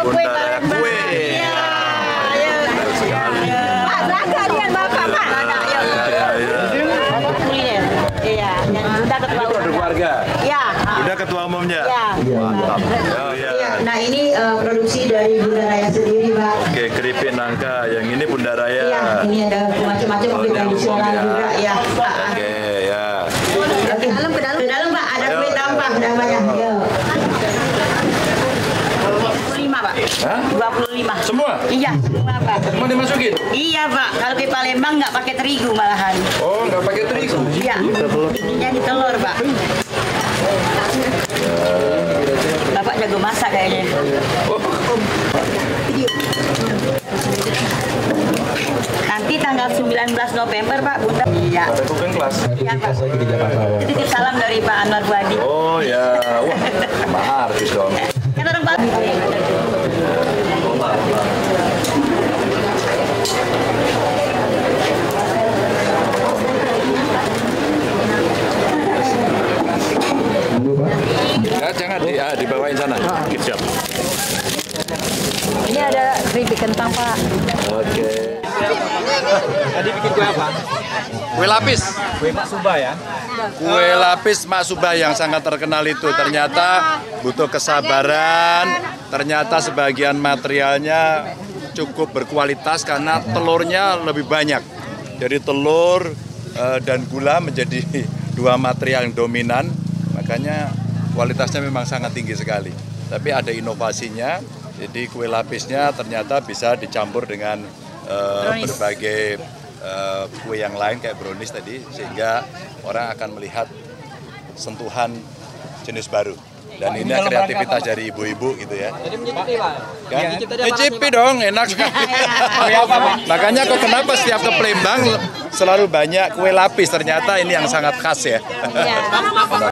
Bunda Raya kue. Pak, belaga dengan Bapak, Pak. Kuliner. Iya, yang Bunda ketua Ini produk warga. Iya. Bunda ketua umumnya. Iya. Mantap. Oh, iya. Nah ini produksi dari Bunda Raya sendiri, Pak. Oke, keripik nangka. Yang ini Bunda Raya. Iya, ini ada macam-macam kue tradisional juga, ya. Oke, ya. Oke, ke dalam, Pak. Ada kue tampah namanya. Yo. 25, Pak. Hah? 25. Semua? Iya, semua, Pak. Mau dimasukin? Iya, Pak. Kalau di Palembang nggak pakai terigu malahan. Oh, nggak pakai terigu. Iya. Jadi telur, Pak. Bapak jago masak kayaknya. Nanti tanggal 19 November, Pak, Bunda. Iya. Ada cooking class. Iya, Pak. Titip salam dari Pak Anwar Buadi. Oh ya, wah, sama artis dong. Kan orang Pak. Ya, jangan dibawain sana. Siap. Ini ada keripik kentang, Pak. Oke. Tadi bikin kue apa? Kue lapis. Kue Mak Suba ya? Kue lapis Mak Suba yang sangat terkenal itu ternyata butuh kesabaran. Ternyata sebagian materialnya cukup berkualitas karena telurnya lebih banyak. Jadi telur dan gula menjadi dua material yang dominan. Makanya kualitasnya memang sangat tinggi sekali. Tapi ada inovasinya. Jadi kue lapisnya ternyata bisa dicampur dengan berbagai kue yang lain kayak brownies tadi, sehingga orang akan melihat sentuhan jenis baru. Dan ini kreativitas dari ibu-ibu gitu ya. Jadi mencicipi, Pak? Kan? Cicipi dong, enak sekali. Makanya kok kenapa setiap ke Palembang selalu banyak kue lapis, ternyata ini yang sangat khas ya.